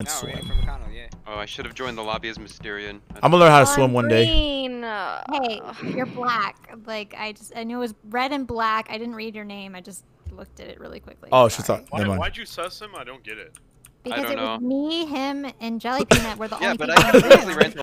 And No, swim. from McConnell, yeah. Oh, I should have joined the lobby as Mysterian. I'm gonna learn how to swim one day. Green. Hey, you're black. Like I knew it was red and black. I didn't read your name. I just looked at it really quickly. Oh, Sorry. she's not. Never mind. Why'd you sus him? I don't get it. Because don't it was know. me, him, and Jelly Peanut were the Yeah, only but people I in the room. seriously ran to